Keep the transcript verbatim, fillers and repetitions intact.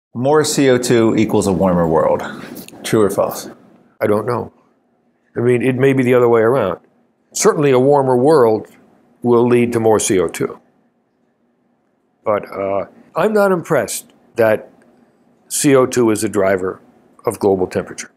More C O two equals a warmer world. True or false? I don't know. I mean, it may be the other way around. Certainly a warmer world will lead to more C O two. But uh, I'm not impressed that C O two is a driver of global temperature.